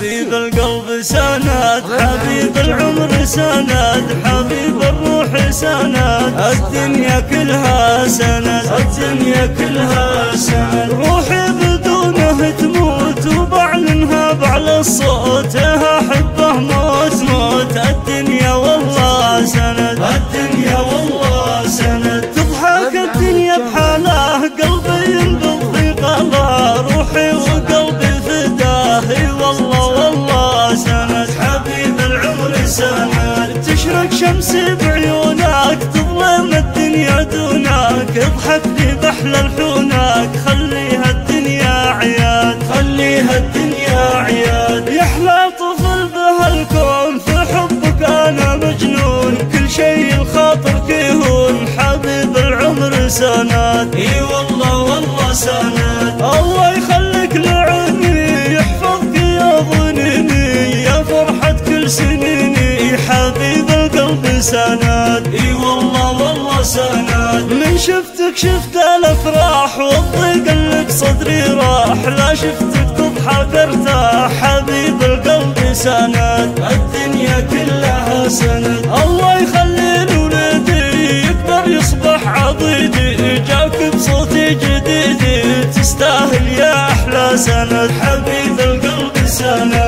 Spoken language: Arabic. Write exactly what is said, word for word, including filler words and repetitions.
حبيب القلب سند، حبيب العمر سند، حبيب الروح سند، الدنيا كلها سند، الدنيا كلها سند. روحي بدونه تموت وبعلنها بعل الصوت، احبه موت موت. الدنيا والله سند، الدنيا والله سند. تضحك الدنيا بحاله قلبي ينبض قلبه، روحي وقلبي فداه والله والله سند. حبيب العمر سند، تشرق شمسي بعيونك، تظلم الدنيا دونك، اضحك لي بأحلى الحونك، خليها الدنيا عياد، خليها الدنيا عياد. يحلى طفل بهالكون في حبك انا مجنون، كل شيء الخاطر كيهون. حبيب العمر سند، اي والله والله سند. الله يخليك لعيني، يحفظك يا ظنيني، يا فرحة كل سنيني. حبيب القلب سند، اي والله والله سند. من شفتك شفت الافراح والضيق اللي بصدري راح، لا شفتك تضحك ارتاح. حبيب القلب سند، الدنيا كلها سند. الله يخلي لولدي يقدر يصبح عضيدي، جاك بصوتي جديدي، تستاهل يا احلى سند. حبيب القلب سند.